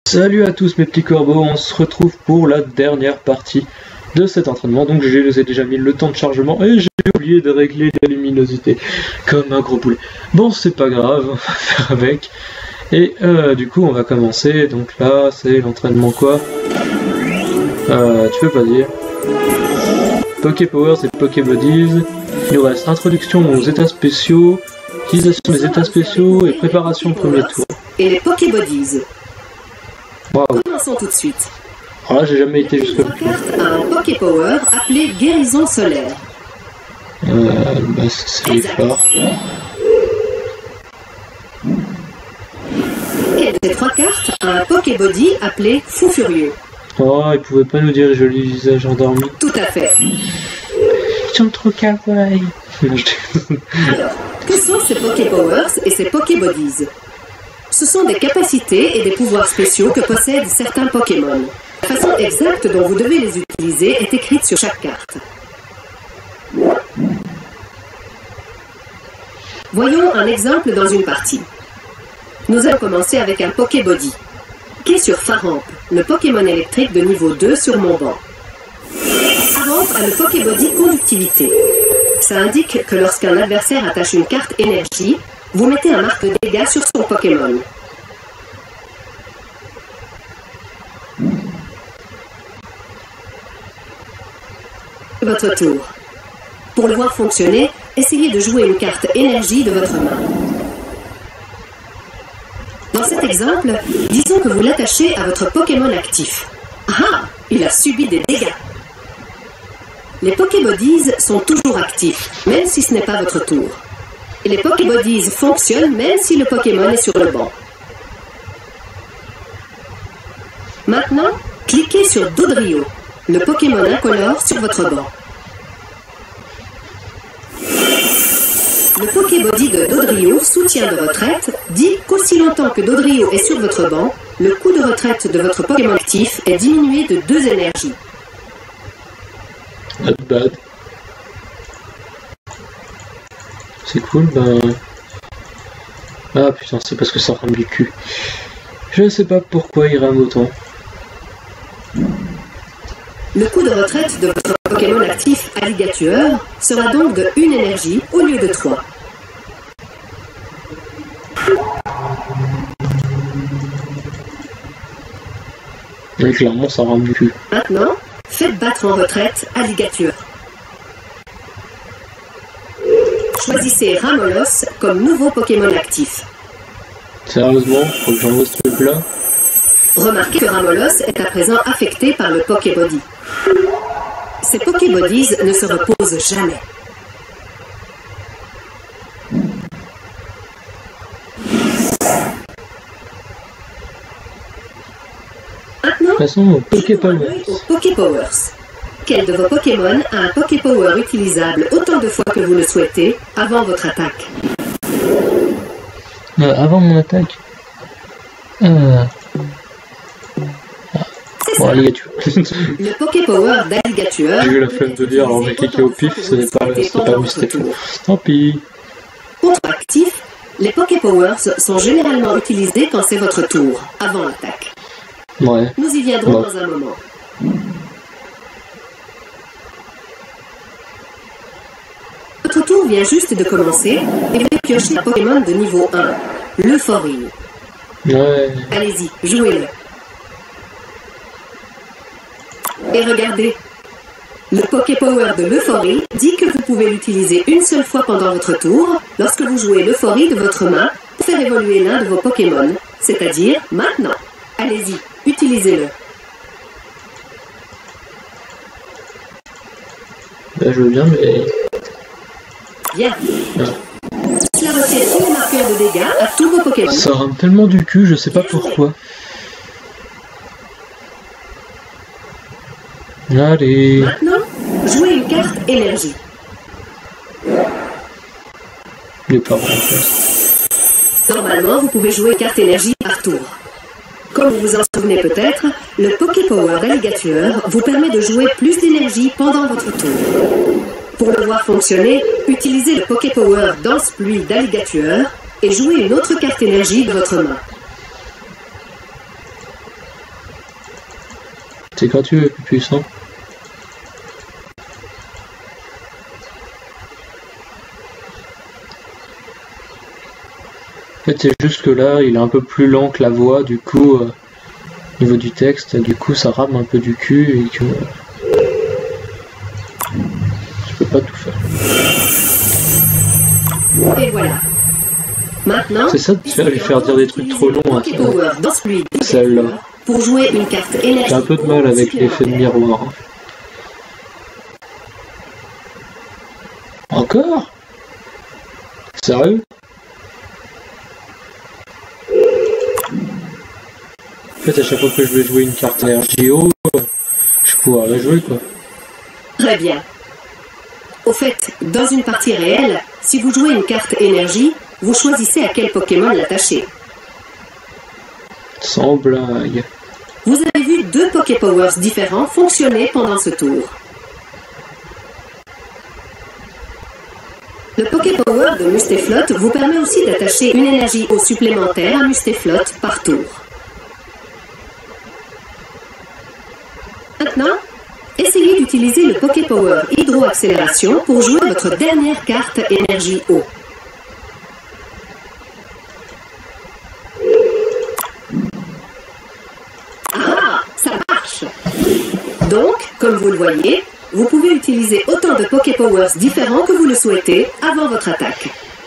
Salut à tous mes petits corbeaux, on se retrouve pour la dernière partie de cet entraînement. Donc je les ai déjà mis le temps de chargement et j'ai oublié de régler la luminosité comme un gros poulet. Bon, c'est pas grave, on va faire avec. Et du coup on va commencer. Donc là c'est l'entraînement quoi, tu peux pas dire. Poképowers et Pokébodies. Il nous reste introduction aux états spéciaux, utilisation des états spéciaux et préparation au premier tour. Et les Pokébodies. Wow. Commençons tout de suite. Alors là j'ai jamais été jusqu'au bout. Carte a un Poképower appelé Guérison Solaire. Bah c'est fort. Quelle des trois cartes a un Pokébody appelé Fou Furieux? Oh, il pouvait pas nous dire joli visage endormi. Tout à fait. Ils sont trop kawaii. Alors, que sont ces Poképowers et ces Pokébodies? Ce sont des capacités et des pouvoirs spéciaux que possèdent certains Pokémon. La façon exacte dont vous devez les utiliser est écrite sur chaque carte. Voyons un exemple dans une partie. Nous allons commencer avec un Pokébody. Qui est sur Faramp, le Pokémon électrique de niveau 2 sur mon banc. Faramp a le Pokébody Conductivité. Ça indique que lorsqu'un adversaire attache une carte énergie, vous mettez un marque de dégâts sur son Pokémon. Votre tour. Pour le voir fonctionner, essayez de jouer une carte énergie de votre main. Dans cet exemple, disons que vous l'attachez à votre Pokémon actif. Ah, il a subi des dégâts. Les Pokébodies sont toujours actifs, même si ce n'est pas votre tour. Et les Pokébodies fonctionnent même si le Pokémon est sur le banc. Maintenant, cliquez sur Dodrio, le Pokémon incolore sur votre banc. Le Pokébody de Dodrio, soutien de retraite, dit qu'aussi longtemps que Dodrio est sur votre banc, le coût de retraite de votre Pokémon actif est diminué de 2 énergies. Not bad. C'est cool, ben... Ah putain, c'est parce que ça rame du cul. Je sais pas pourquoi il rame autant. Le coût de retraite de votre Pokémon actif Alligatueur sera donc de 1 énergie au lieu de 3. Et clairement, ça rame du cul. Maintenant, faites battre en retraite Alligatueur. Choisissez Ramolos comme nouveau Pokémon actif. Sérieusement, faut que j'envoie ce truc-là. Remarquez que Ramolos est à présent affecté par le Pokébody. Ces Pokébodies ne se reposent jamais. Maintenant, Passons au Poképowers. Poképowers. Quel de vos Pokémon a un Poképower utilisable autant de fois que vous le souhaitez avant votre attaque? Avant mon attaque. Bon, Alligator. Le Poképower d'Alligatueur. J'ai eu la flemme de dire, alors j'ai cliqué au pif, ce n'est pas Mustapha. Tant pis. Contre actif, les Poképowers sont généralement utilisés quand c'est votre tour, avant l'attaque. Ouais. Nous y viendrons dans un moment. Votre tour vient juste de commencer et vous piochez un Pokémon de niveau 1, l'Euphorie. Ouais. Allez-y, jouez-le. Et regardez, le Poképower de l'Euphorie dit que vous pouvez l'utiliser une seule fois pendant votre tour lorsque vous jouez l'Euphorie de votre main pour faire évoluer l'un de vos Pokémon, c'est-à-dire maintenant. Allez-y, utilisez-le. Bah, je veux bien, mais... Bien. Cela retient tous les marqueurs de dégâts à tous vos Pokémon. Ça rame tellement du cul, je sais pas pourquoi. Allez. Maintenant, jouez une carte énergie. Il est pas bon en fait. Normalement, vous pouvez jouer une carte énergie par tour. Comme vous vous en souvenez peut-être, le Poképower d'Alligatueur vous permet de jouer plus d'énergie pendant votre tour. Pour le voir fonctionner, utilisez le Poképower Danse Pluie d'Alligatueur et jouez une autre carte énergie de votre main. C'est gratuit et plus puissant. En fait, c'est juste que là, il est un peu plus lent que la voix, du coup, au niveau du texte, du coup, ça rame un peu du cul et que je peux pas tout faire. Et voilà. Maintenant, c'est ça de lui faire dire des trucs trop longs à celle-là. Pour jouer une carte énergie. J'ai un peu de mal avec l'effet de miroir. Encore? Sérieux? En fait, à chaque fois que je vais jouer une carte énergie haut, je pourrais la jouer, quoi. Très bien. Au fait, dans une partie réelle, si vous jouez une carte énergie, vous choisissez à quel Pokémon l'attacher. Sans blague. Vous avez vu 2 Poképowers différents fonctionner pendant ce tour. Le Poképower de Mustéflot vous permet aussi d'attacher une énergie eau supplémentaire à Mustéflot par tour. Maintenant, essayez d'utiliser le Poképower Hydro-Accélération pour jouer votre dernière carte énergie eau. Ah, ça marche! Donc, comme vous le voyez, vous pouvez utiliser autant de Poképowers différents que vous le souhaitez avant votre attaque.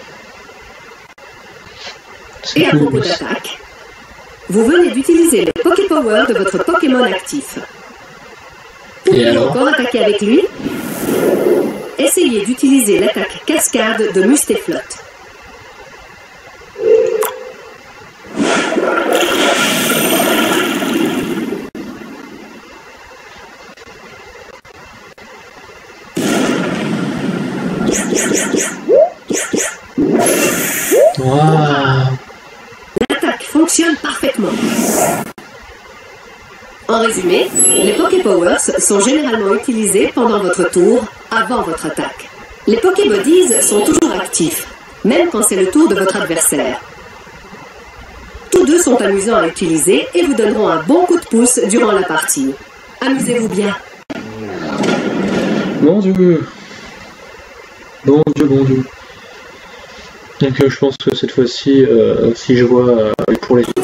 Et à propos d'attaque, vous venez d'utiliser le Poképower de votre Pokémon actif. Pouvez-vous encore attaquer avec lui? Essayez d'utiliser l'attaque cascade de Mustéflot. Wow. L'attaque fonctionne parfaitement. En résumé, les Poképowers sont généralement utilisés pendant votre tour, avant votre attaque. Les Pokébodies sont toujours actifs, même quand c'est le tour de votre adversaire. Tous deux sont amusants à utiliser et vous donneront un bon coup de pouce durant la partie. Amusez-vous bien. Mon Dieu. Bon Dieu, bon Dieu. Donc je pense que cette fois-ci, si je vois pour les...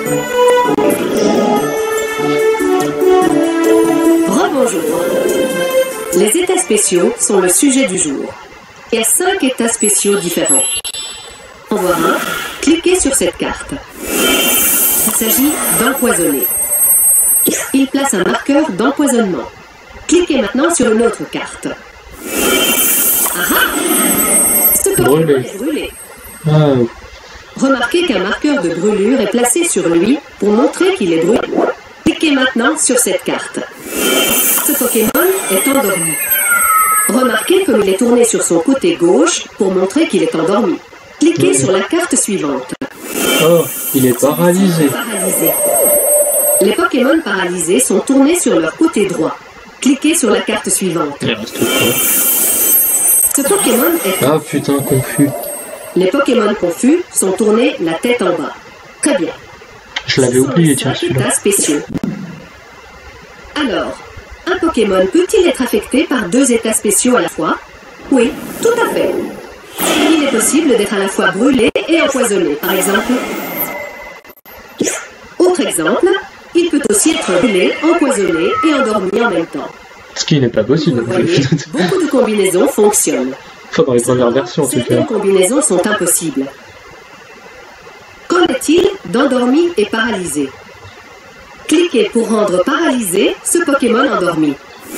Rebonjour. Les états spéciaux sont le sujet du jour. Il y a 5 états spéciaux différents. En voir un, cliquez sur cette carte. Il s'agit d'empoisonner. Il place un marqueur d'empoisonnement. Cliquez maintenant sur une autre carte. Ce Pokémon est brûlé. Ah. Remarquez qu'un marqueur de brûlure est placé sur lui pour montrer qu'il est brûlé. Cliquez maintenant sur cette carte. Ce Pokémon est endormi. Remarquez comme il est tourné sur son côté gauche pour montrer qu'il est endormi. Cliquez sur la carte suivante. Oh, il est paralysé. Les Pokémon paralysés sont tournés sur leur côté droit. Cliquez sur la carte suivante. Il reste quoi? Ce Pokémon est... Ah putain, confus. Les Pokémon confus sont tournés la tête en bas. Très bien. Je l'avais oublié, tiens, celui-là. États spéciaux. Alors, un Pokémon peut-il être affecté par 2 états spéciaux à la fois? Oui, tout à fait. Il est possible d'être à la fois brûlé et empoisonné, par exemple. Autre exemple, il peut aussi être brûlé, empoisonné et endormi en même temps. Ce qui n'est pas possible. Vous voyez, beaucoup de combinaisons fonctionnent. Enfin, dans les premières versions, en tout cas. Certaines combinaisons sont impossibles. Qu'en est-il d'endormi et paralysé? Cliquez pour rendre paralysé ce Pokémon endormi.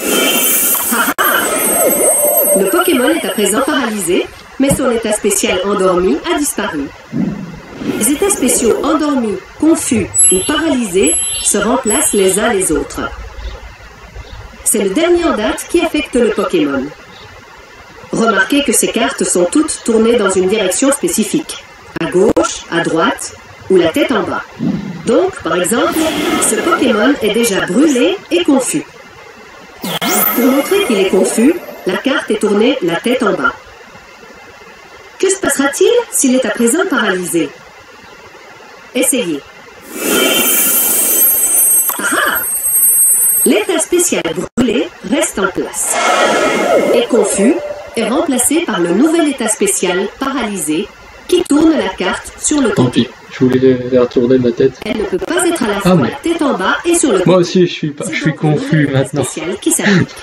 Le Pokémon est à présent paralysé, mais son état spécial endormi a disparu. Les états spéciaux endormis, confus ou paralysés se remplacent les uns les autres. C'est le dernier en date qui affecte le Pokémon. Remarquez que ces cartes sont toutes tournées dans une direction spécifique. À gauche, à droite ou la tête en bas. Donc, par exemple, ce Pokémon est déjà brûlé et confus. Pour montrer qu'il est confus, la carte est tournée la tête en bas. Que se passera-t-il s'il est à présent paralysé? Essayez. Ah! L'état spécial brûlé reste en place. Et confus est remplacé par le nouvel état spécial paralysé qui tourne la carte sur le Tant côté. pis, je voulais faire tourner ma tête. Elle ne peut pas être à la fois mais- tête en bas et sur le côté. Moi aussi, je suis C'est donc confus le nouvel état maintenant. spécial qui s'applique.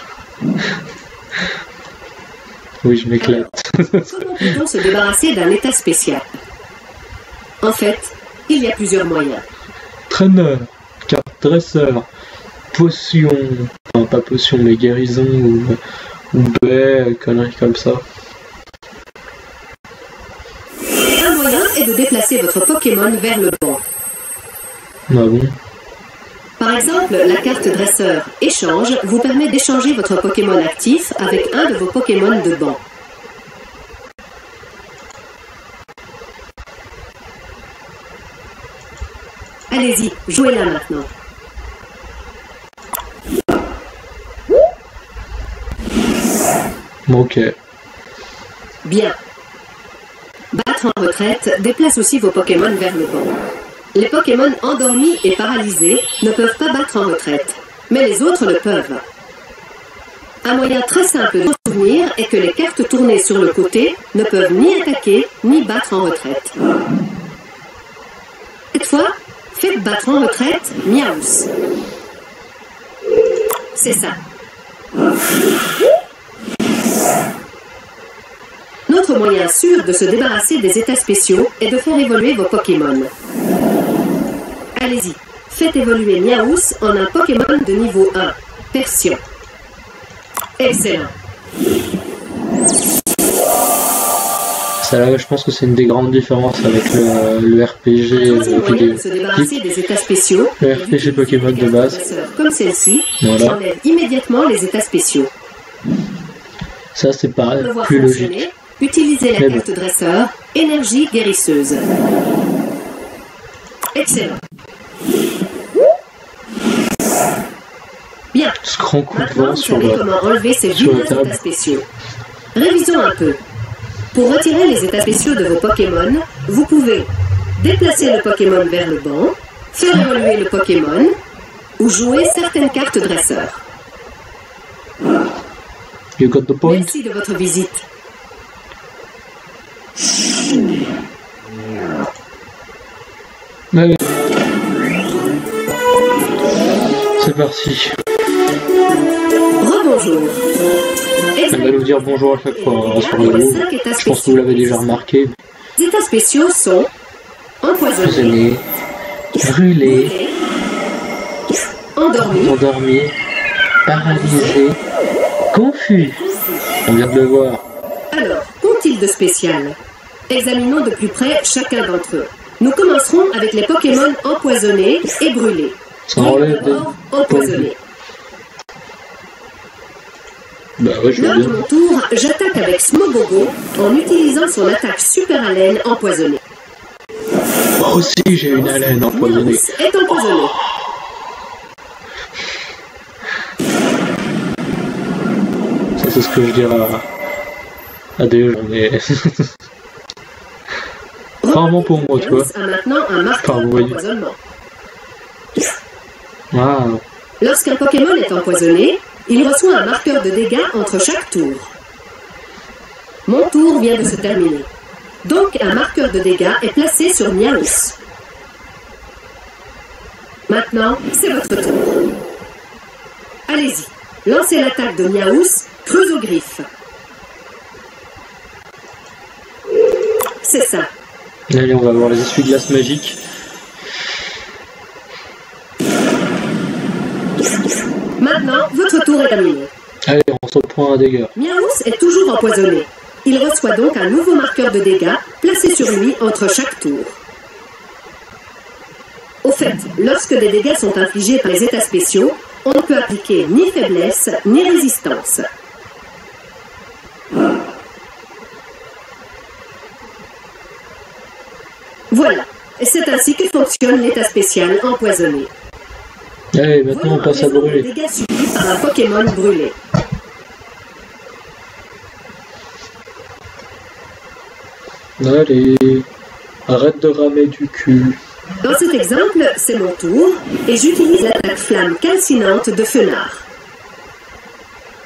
Oui, je m'éclate. Comment peut-on se débarrasser d'un état spécial? En fait, il y a plusieurs moyens. Traîneur, carte dresseur, potion, enfin pas potion mais guérison ou baie, conneries comme ça. Un moyen est de déplacer votre Pokémon vers le banc. Ah bon? Par exemple, la carte dresseur échange vous permet d'échanger votre Pokémon actif avec un de vos Pokémon de banc. Allez-y, jouez-la maintenant. Bon, ok. Bien. Battre en retraite déplace aussi vos Pokémon vers le banc. Les Pokémon endormis et paralysés ne peuvent pas battre en retraite, mais les autres le peuvent. Un moyen très simple de s'en souvenir est que les cartes tournées sur le côté ne peuvent ni attaquer ni battre en retraite. Cette fois, faites battre en retraite Miaous. C'est ça. Notre moyen sûr de se débarrasser des états spéciaux est de faire évoluer vos Pokémon. Allez-y, faites évoluer Miaous en un Pokémon de niveau 1, Persion. Excellent. Ça là, je pense que c'est une des grandes différences avec le RPG Troisième moyen vidéo. de se débarrasser des états spéciaux Le est RPG d'utiliser Pokémon une de carte base. dresseur comme celle-ci, qui Voilà. enlève immédiatement les états spéciaux. Ça c'est pareil, Pour le voir plus fonctionner, logique. utilisez la Mais bon. carte dresseur Énergie guérisseuse. Excellent. Bien. Ce grand coup de Maintenant, vent vous sur savez le... comment enlever ces sur la vilains table. états spéciaux. Révisons un peu. Pour retirer les états spéciaux de vos Pokémon, vous pouvez déplacer le Pokémon vers le banc, faire évoluer le Pokémon ou jouer certaines cartes dresseurs. You got the point? Merci de votre visite. Allez. C'est parti. Rebonjour. Elle va nous dire bonjour à chaque fois hein, sur le Il y a move. 5 états Je pense que vous l'avez déjà remarqué. Les états spéciaux sont empoisonnés, Empoisonné, brûlé, endormis, endormi, paralysé, confus. On vient de le voir. Alors, qu'ont-ils de spécial? Examinons de plus près chacun d'entre eux. Nous commencerons avec les Pokémon empoisonnés et brûlés. Ça enlève des... D'abord, empoisonnés. Bah ouais, je veux Lors de bien. mon tour, j'attaque avec Smogogo en utilisant son attaque super haleine empoisonnée. Moi aussi j'ai une haleine empoisonnée. Miaous est empoisonné. Ça c'est ce que je dirais à des gens, mais... Rarement pour moi, tu vois. Miaous a maintenant un marqueur Enfin, vous voyez. d'empoisonnement. Ah, Lorsqu'un Pokémon est empoisonné, il reçoit un marqueur de dégâts entre chaque tour. Mon tour vient de se terminer. Donc un marqueur de dégâts est placé sur Miaous. Maintenant, c'est votre tour. Allez-y, lancez l'attaque de Miaous, creuse aux griffes. C'est ça. allez, on va voir les essuie-glaces magiques. Maintenant, votre tour est terminé. Allez, on se prend un dégât. Miaous est toujours empoisonné. Il reçoit donc un nouveau marqueur de dégâts placé sur lui entre chaque tour. Au fait, lorsque des dégâts sont infligés par les états spéciaux, on ne peut appliquer ni faiblesse ni résistance. Voilà, c'est ainsi que fonctionne l'état spécial empoisonné. Allez, maintenant on passe à Voyons les brûler. dégâts subis par un Pokémon brûlé. Allez, arrête de ramer du cul. Dans cet exemple, c'est mon tour et j'utilise l'attaque flamme calcinante de Fenard.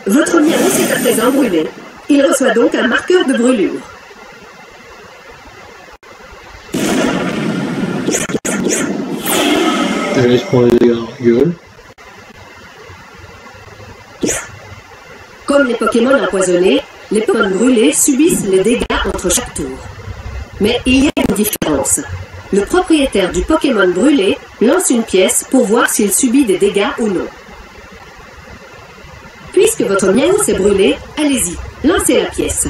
Votre Miaus est à présent brûlé. Il reçoit donc un marqueur de brûlure. Je vais se prendre des dégâts dans la gueule. Comme les Pokémon empoisonnés, les Pokémon brûlés subissent les dégâts entre chaque tour. Mais il y a une différence. Le propriétaire du Pokémon brûlé lance une pièce pour voir s'il subit des dégâts ou non. Puisque votre Miaus est brûlé, allez-y, lancez la pièce.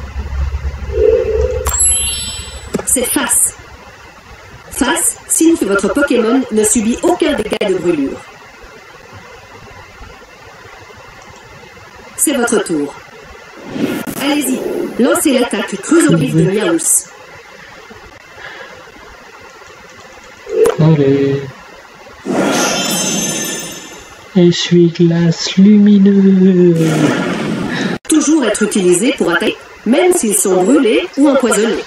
C'est face. Face signifie que votre Pokémon ne subit aucun dégât de brûlure. C'est votre tour. Allez-y, lancez l'attaque Crusovive de Miaus. Allez. Essuie-glace lumineux. Toujours être utilisé pour attaquer, même s'ils sont brûlés ou empoisonnés.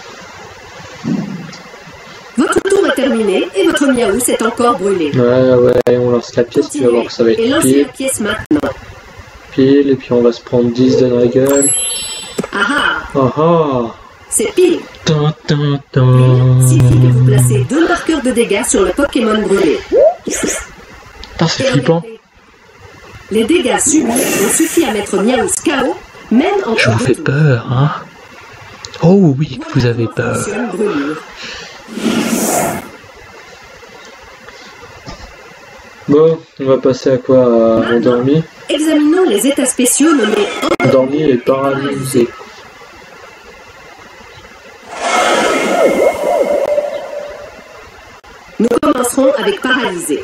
Votre tour est terminé et votre Miaus est encore brûlé. Ouais, on lance la pièce, tu vas voir que ça va être et lancez pile. la pièce maintenant. Pile, et puis on va se prendre 10 dans la gueule. Ah ah, Ah ah. c'est pile. Tan, tan, Pile signifie que vous tan. placez 2 marqueurs de dégâts sur le Pokémon brûlé. Putain, c'est Et flippant. regardez, les dégâts subis ont suffi à mettre Miaus KO, même en Je vous cours de fais tour. peur, hein? Oh oui, vous avez Comment peur. fonctionne brûlure. Bon, on va passer à quoi? À endormi. Examinons les états spéciaux nommés Endormi et paralysé. Nous commencerons avec paralysé.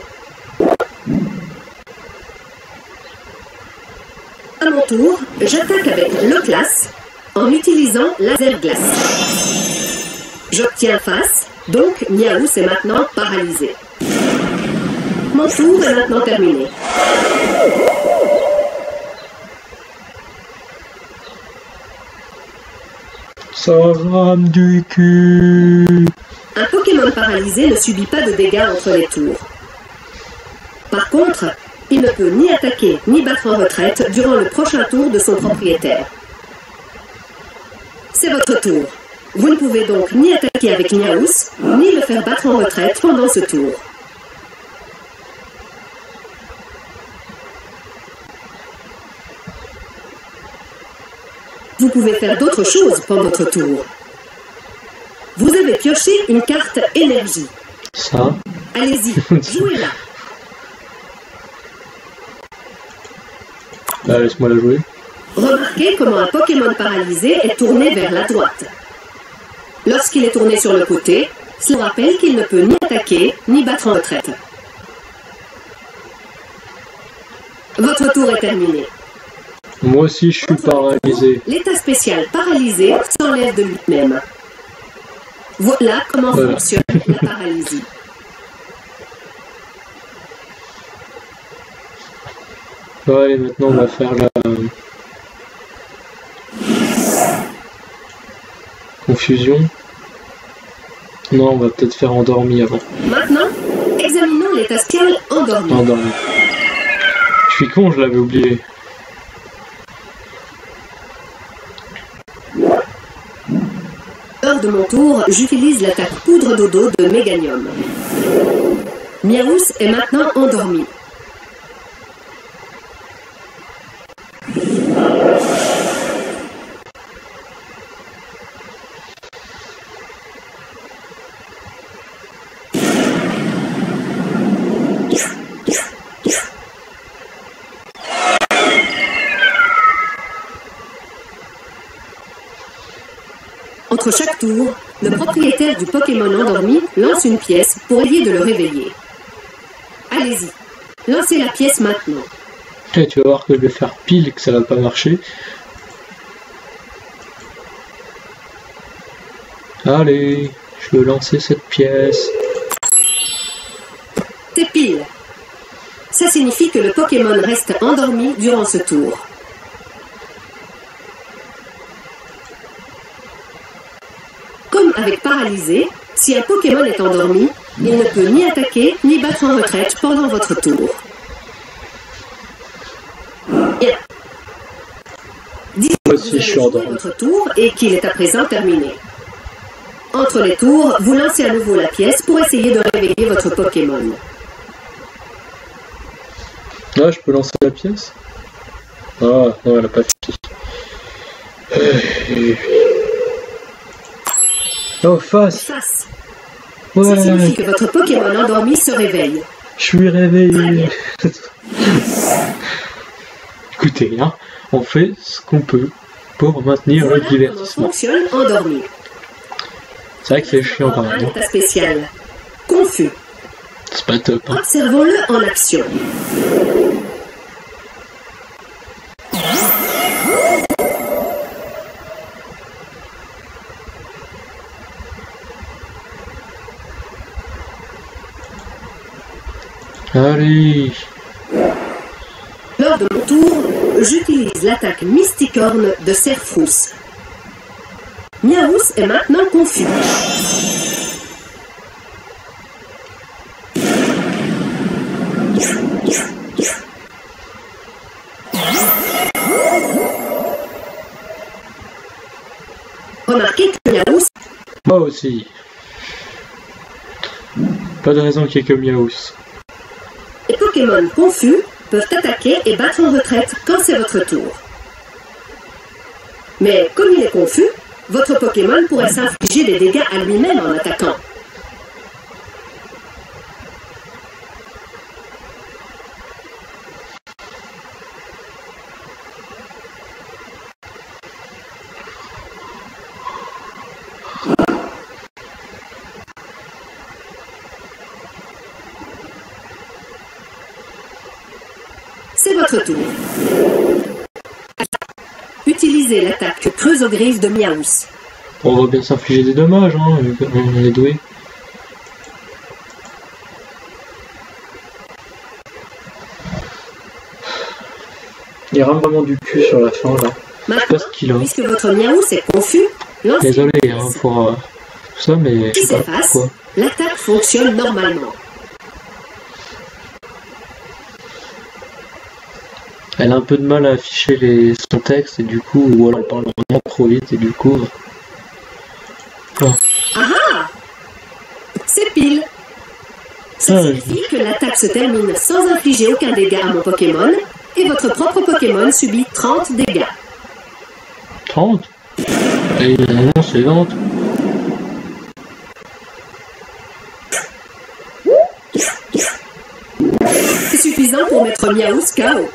À mon tour, j'attaque avec le classe en utilisant laser glace. J'obtiens face, donc Miaus est maintenant paralysé. Mon tour est maintenant terminé. Ça rame du cul. Un Pokémon paralysé ne subit pas de dégâts entre les tours. Par contre, il ne peut ni attaquer ni battre en retraite durant le prochain tour de son propriétaire. C'est votre tour. Vous ne pouvez donc ni attaquer avec Miaus, ni le faire battre en retraite pendant ce tour. Vous pouvez faire d'autres choses pendant votre tour. Vous avez pioché une carte énergie. Ça. Allez-y, jouez-la. Bah, laisse-moi la jouer. Remarquez comment un Pokémon paralysé est tourné vers la droite. Lorsqu'il est tourné sur le côté, cela rappelle qu'il ne peut ni attaquer, ni battre en retraite. Votre tour est terminé. Moi aussi, je suis paralysé. L'état spécial paralysé s'enlève de lui-même. Voilà comment fonctionne la paralysie. Ouais, maintenant on va faire la confusion. Non, on va peut-être faire endormi avant. Maintenant, examinons l'état spécial endormi. Endormi. Je suis con, je l'avais oublié. Lors de mon tour, j'utilise l'attaque poudre dodo de Méganium. Miaus est maintenant endormi. Entre chaque tour, le propriétaire du Pokémon endormi lance une pièce pour essayer de le réveiller. Allez-y, lancez la pièce maintenant. Et tu vas voir que je vais faire pile et que ça va pas marcher. Allez, je veux lancer cette pièce. C'est pile. Ça signifie que le Pokémon reste endormi durant ce tour. Comme avec paralysé, si un Pokémon est endormi, il ne peut ni attaquer ni battre en retraite pendant votre tour. Bien. Dites que vous avez joué votre tour et qu'il est à présent terminé. Entre les tours, vous lancez à nouveau la pièce pour essayer de réveiller votre Pokémon. Là, je peux lancer la pièce? Ah, non, elle a pas fini. Oh, face! Ouais. Ça signifie que votre Pokémon endormi se réveille. Je suis réveillé. Écoutez, hein, on fait ce qu'on peut pour maintenir le divertissement. Fonctionne endormi. C'est vrai que c'est chiant quand même. État spécial. Confus. C'est pas top. Hein. Observons-le en action. Allez. Lors de mon tour, j'utilise l'attaque Mysticorne de Serfrousse. Miaouss est maintenant confus. Remarquez que Miaouss... Moi aussi. Pas de raison qu'il y ait que Miaouss. Les Pokémon confus peuvent attaquer et battre en retraite quand c'est votre tour. Mais comme il est confus, votre Pokémon pourrait s'infliger des dégâts à lui-même en attaquant. C'est votre tour. Utilisez l'attaque creuse aux griffes de Miaouss. On va bien s'infliger des dommages, hein, on est doué. Il rame vraiment du cul sur la fin là. Je sais pas ce qu'il a. Puisque votre Miaouss est confus, lancez. Désolé hein, pour tout ça, mais je sais pas pourquoi. L'attaque fonctionne normalement. Elle a un peu de mal à afficher son texte et du coup, ou alors elle parle vraiment trop vite et du coup... Ah ah! C'est pile! Ça signifie que l'attaque se termine sans infliger aucun dégât à mon Pokémon et votre propre Pokémon subit 30 dégâts. 30? Et non, c'est 20. C'est suffisant pour mettre Miaouss KO.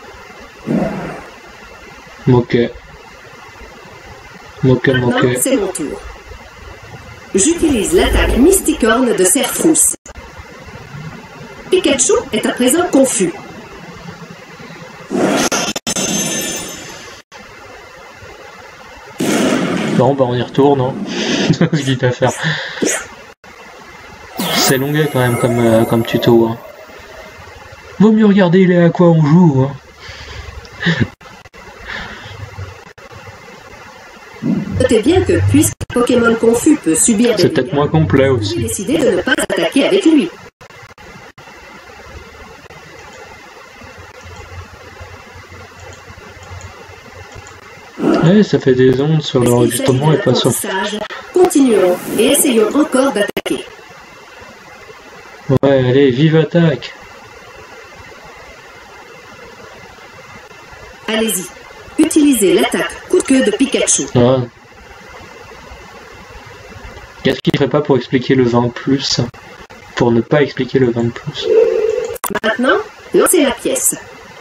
Ok. Maintenant, c'est mon tour. J'utilise l'attaque Mysticorne de Serfrousse. Pikachu est à présent confus. Bon, bah on y retourne, hein. Ce qu'il peut faire. C'est longuet quand même comme tuto. Hein. Vaut mieux regarder il est à quoi on joue. Hein. Notez bien que puisque Pokémon confus peut subir des c'est peut-être moins complet aussi. Vous décidez de ne pas attaquer avec lui. Ouais, ça fait des ondes sur l'enregistrement et pas sur... Continuons et essayons encore d'attaquer. Ouais, allez, vive attaque. Allez-y, utilisez l'attaque coup de queue de Pikachu. Ah. Qu'est-ce qu'il ne ferait pas pour expliquer le 20+, pour ne pas expliquer le 20+. Maintenant, lancez la pièce.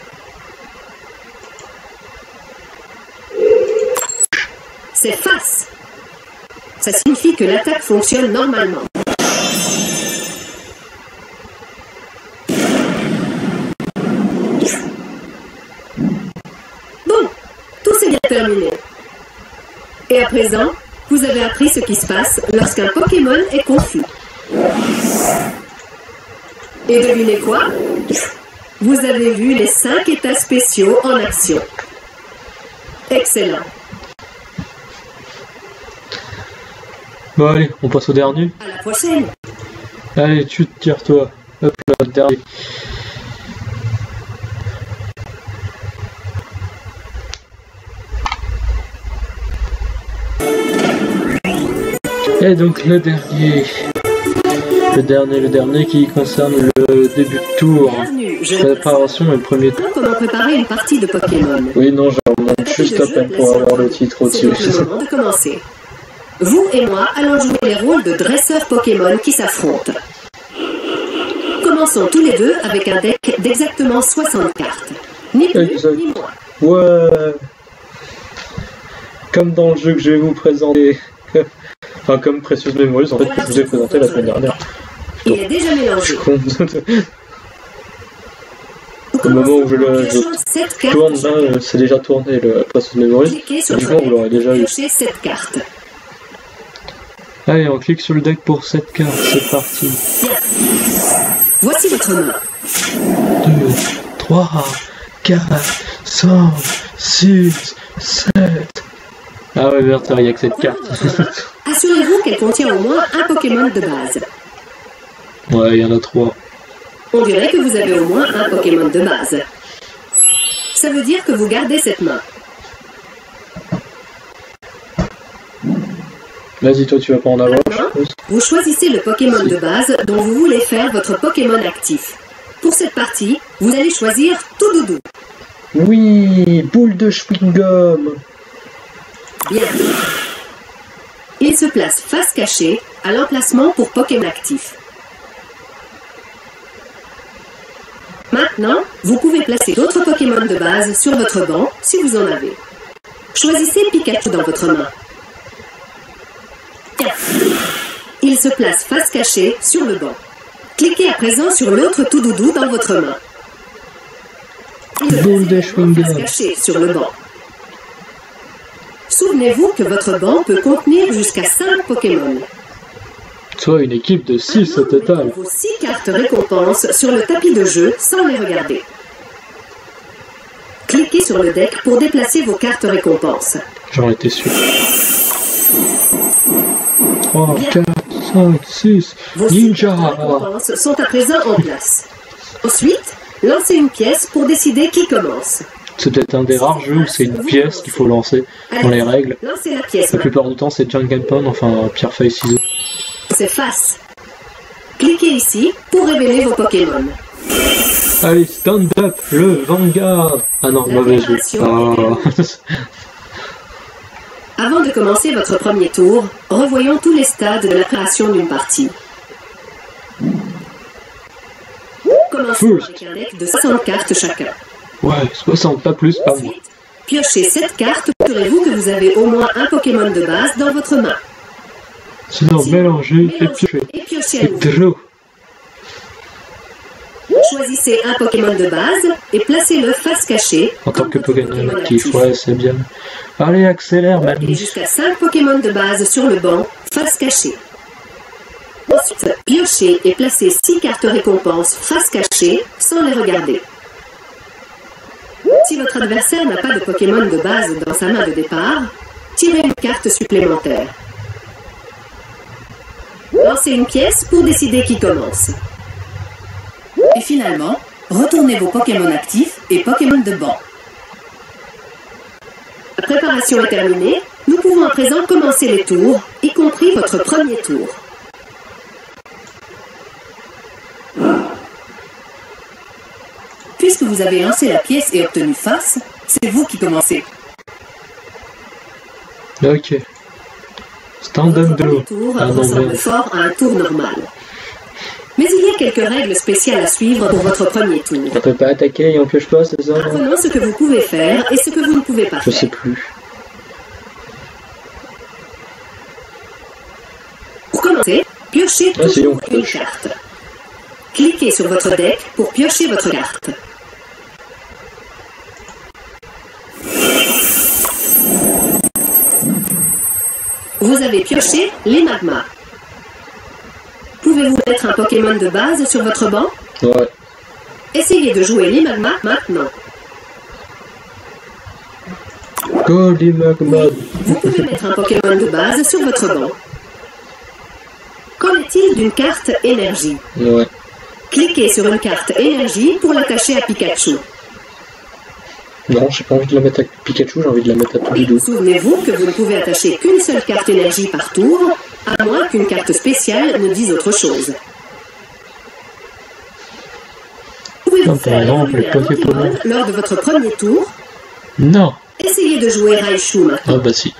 C'est face. Ça signifie que l'attaque fonctionne normalement. Bon, tout s'est bien terminé. Et à présent, vous avez appris ce qui se passe lorsqu'un Pokémon est confus. Et devinez quoi? Vous avez vu les 5 états spéciaux en action. Excellent. Bon allez, on passe au dernier. À la prochaine. Allez, tu te tires toi. Hop là, dernier. Et donc le dernier qui concerne le début de tour. Bienvenue, je Préparation et le premier tour. comment préparer une partie de Pokémon. Oui, non, je remonte juste à peine pour avoir le titre C'est au-dessus. donc le moment de commencer. Vous et moi allons jouer les rôles de dresseurs Pokémon qui s'affrontent. Commençons tous les deux avec un deck d'exactement 60 cartes. Ni plus Exact. ni moins. Ouais. Comme dans le jeu que je vais vous présenter. Enfin, comme Precious Memories, en fait, que je vous ai présenté la semaine dernière. Il est déjà mélangé. Au moment où je cette carte tourne, là, c'est déjà tourné le Precious Memories. Cliquez sur Logiquement, vous l'aurez déjà eu. Piochez cette carte. Allez, on clique sur le deck pour cette carte, c'est parti. Voici votre main. 2, 3, 4, 5, 6, 7. Ah ouais, merde, il n'y a que cette carte. Assurez-vous qu'elle contient au moins un Pokémon de base. Ouais, il y en a 3. On dirait que vous avez au moins un Pokémon de base. Ça veut dire que vous gardez cette main. Vas-y, toi, tu vas pas en avoir, je Maintenant, suppose. vous choisissez le Pokémon de base dont vous voulez faire votre Pokémon actif. Pour cette partie, vous allez choisir Toudoudou. Oui, boule de chewing-gum. Bien. Il se place face cachée à l'emplacement pour Pokémon actif. Maintenant, vous pouvez placer d'autres Pokémon de base sur votre banc si vous en avez. Choisissez Pikachu dans votre main. Tiens. Il se place face cachée sur le banc. Cliquez à présent sur l'autre Toudoudou dans votre main. Il se Boule de place également chewing-gum. face cachée sur le banc. Souvenez-vous que votre banc peut contenir jusqu'à 5 Pokémon. Soit une équipe de 6 au Maintenant, total. mettez vos 6 cartes récompenses sur le tapis de jeu sans les regarder. Cliquez sur le deck pour déplacer vos cartes récompenses. J'en étais sûr. 3, 4, 5, 6. Vos 6 Ninja. cartes récompenses sont à présent en place. Ensuite, lancez une pièce pour décider qui commence. C'est peut-être un des rares jeux où c'est une pièce qu'il faut lancer dans les règles. Lancez la pièce. La plupart du temps, c'est Jungle Pond, enfin pierre, feuille, ciseaux. C'est face. Cliquez ici pour révéler vos Pokémon. Allez, stand up, le Vanguard. Ah non, La mauvais jeu. préparation Ah. Avant de commencer votre premier tour, revoyons tous les stades de la création d'une partie. Commençons First. avec un deck de 60 cartes chacun. Ouais, 60, pas plus, pas moins. Ensuite, piochez 7 cartes. Assurez-vous que vous avez au moins un Pokémon de base dans votre main. Sinon, mélanger et piocher. Et piochez à Et nouveau. draw. Choisissez un Pokémon de base et placez-le face cachée. En tant comme que votre Pokémon actif, ouais, c'est bien. Allez, accélère, Et Manu. jusqu'à 5 Pokémon de base sur le banc, face cachée. Ensuite, piochez et placez 6 cartes récompenses face cachée sans les regarder. Si votre adversaire n'a pas de Pokémon de base dans sa main de départ, tirez une carte supplémentaire. Lancez une pièce pour décider qui commence. Et finalement, retournez vos Pokémon actifs et Pokémon de banc. La préparation est terminée. Nous pouvons à présent commencer les tours, y compris votre premier tour. Puisque vous avez lancé la pièce et obtenu face, c'est vous qui commencez. Ok. Stand Votre up draw. premier tour Ah non, ressemble merde. fort à un tour normal. Mais il y a quelques règles spéciales à suivre pour votre premier tour. On peut pas attaquer et on pioche pas, c'est ça? Apprenons ce que vous pouvez faire et ce que vous ne pouvez pas Je sais faire. plus. Pour commencer, piochez Ah, c'est toujours bon, une pioche. carte. Cliquez sur votre deck pour piocher votre carte. Vous avez pioché les magmas. Pouvez-vous mettre un Pokémon de base sur votre banc? Ouais. Essayez de jouer les magmas maintenant. Go les magma. Vous pouvez mettre un Pokémon de base sur votre banc. Qu'en est-il d'une carte énergie? Ouais. Cliquez sur une carte énergie pour l'attacher à Pikachu. Non, j'ai pas envie de la mettre à Pikachu, j'ai envie de la mettre à Toudoudou. Souvenez-vous que vous ne pouvez attacher qu'une seule carte énergie par tour, À moins qu'une carte spéciale ne dise autre chose. Pouvez-vous faire évoluer un Pokémon lors de votre premier tour? Non. Essayez de jouer Raichu maintenant. Ah bah si.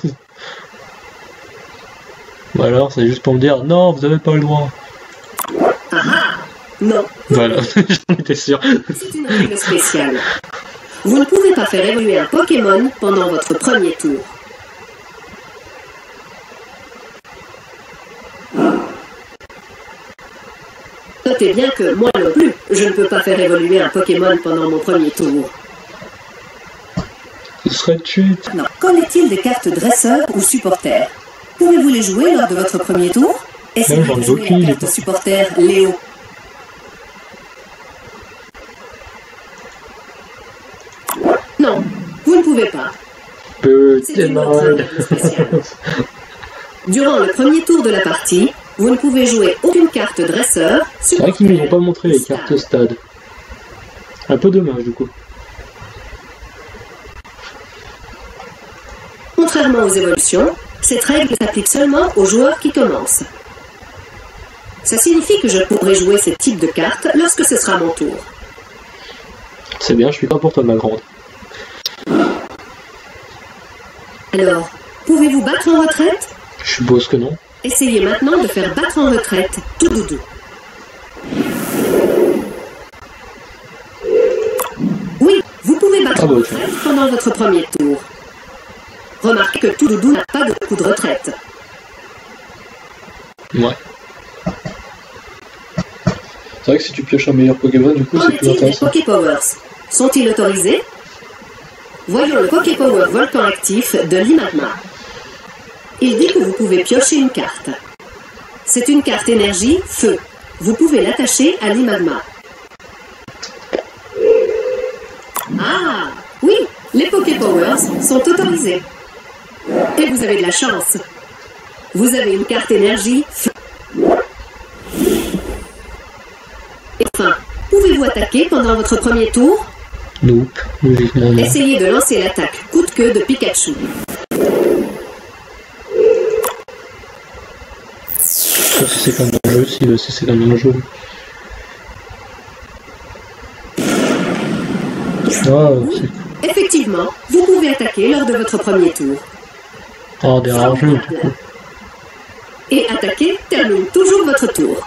Ou alors c'est juste pour me dire non, vous avez pas le droit. Ah, non. Voilà, j'en étais sûr. C'est une règle spéciale. Vous ne pouvez pas faire évoluer un Pokémon pendant votre premier tour. Notez bien que moi non plus, je ne peux pas faire évoluer un Pokémon pendant mon premier tour. Ce serait tué. Non. Qu'en est-il des cartes dresseurs ou supporters? Pouvez-vous les jouer lors de votre premier tour? Essayez de jouer la carte supporter Léo. Non, vous ne pouvez pas. C'est une autre règle spéciale. Durant le premier tour de la partie, vous ne pouvez jouer aucune carte dresseur. C'est vrai qu'ils ne nous ont pas montré les cartes stade. Un peu dommage du coup. Contrairement aux évolutions, cette règle s'applique seulement aux joueurs qui commencent. Ça signifie que je pourrai jouer ce type de carte lorsque ce sera mon tour. C'est bien, je suis content pour toi ma grande. Alors, pouvez-vous battre en retraite? Je suppose que non. Essayez maintenant de faire battre en retraite tout doudou. Oui, vous pouvez battre en retraite pendant votre premier tour. Remarquez que tout doudou n'a pas de coup de retraite. Ouais. C'est vrai que si tu pioches un meilleur Pokémon, du coup, c'est plus intéressant. Les Poképowers sont-ils autorisés? Voyons le Poképower Volcan actif de l'Imagma. Il dit que vous pouvez piocher une carte. C'est une carte énergie feu. Vous pouvez l'attacher à l'Imagma. Ah, oui, les Poképowers sont autorisés. Et vous avez de la chance. Vous avez une carte énergie feu. Et enfin, pouvez-vous attaquer pendant votre premier tour? Nope, logiquement non. Essayez de lancer l'attaque coup de queue de Pikachu. Si c'est comme dans le jeu, si c'est comme dans le jeu. Ah, Oui, effectivement, vous pouvez attaquer lors de votre premier tour. oh, des rares jeux, du coup. Et attaquer termine toujours votre tour.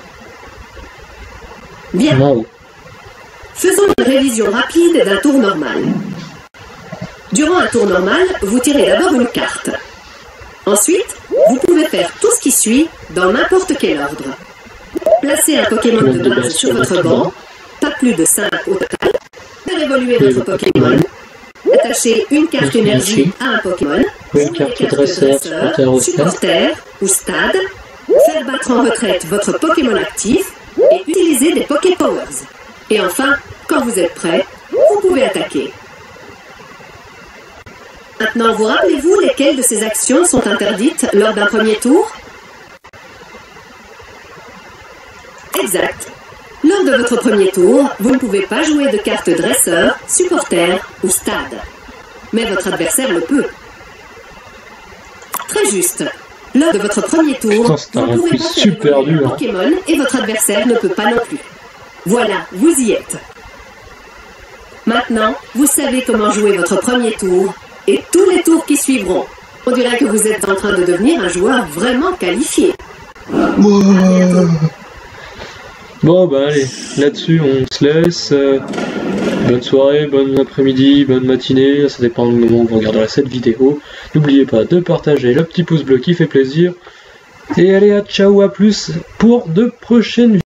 Bien. Wow. Faisons une révision rapide d'un tour normal. Durant un tour normal, vous tirez d'abord une carte. Ensuite, vous pouvez faire tout ce qui suit dans n'importe quel ordre. Placez un Pokémon de base sur votre banc, pas plus de 5 au total. Faire évoluer votre Pokémon. Attacher une carte énergie à un Pokémon. Une carte dresseur, supporter ou stade. Faire battre en retraite votre Pokémon actif et utiliser des Poképowers. Et enfin, quand vous êtes prêt, vous pouvez attaquer. Maintenant, vous rappelez-vous lesquelles de ces actions sont interdites lors d'un premier tour? Exact. Lors de votre premier tour, vous ne pouvez pas jouer de carte dresseur, supporter ou stade. Mais votre adversaire le peut. Très juste. Lors de votre premier tour, Putain, vous ne pouvez pas faire super évoluer dur, un Pokémon et votre adversaire ne peut pas non plus. Voilà, vous y êtes. Maintenant, vous savez comment jouer votre premier tour et tous les tours qui suivront. On dirait que vous êtes en train de devenir un joueur vraiment qualifié. Bon, bah allez, là-dessus, on se laisse. Bonne soirée, bon après-midi, bonne matinée, ça dépend du moment où vous regarderez cette vidéo. N'oubliez pas de partager le petit pouce bleu qui fait plaisir. Et allez, à ciao, à plus pour de prochaines vidéos.